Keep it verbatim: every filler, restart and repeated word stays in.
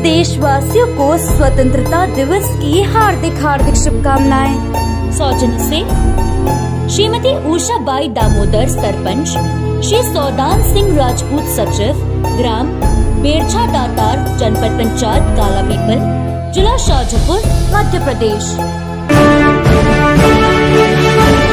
देशवासियों को स्वतंत्रता दिवस की हार्दिक हार्दिक शुभकामनाएं। सौजन्य से श्रीमती उषाबाई दामोदर सरपंच, श्री सौदान सिंह राजपूत सचिव, ग्राम बेरछा दातार, जनपद पंचायत कालापीपल, जिला शाहजहाँपुर, मध्य प्रदेश।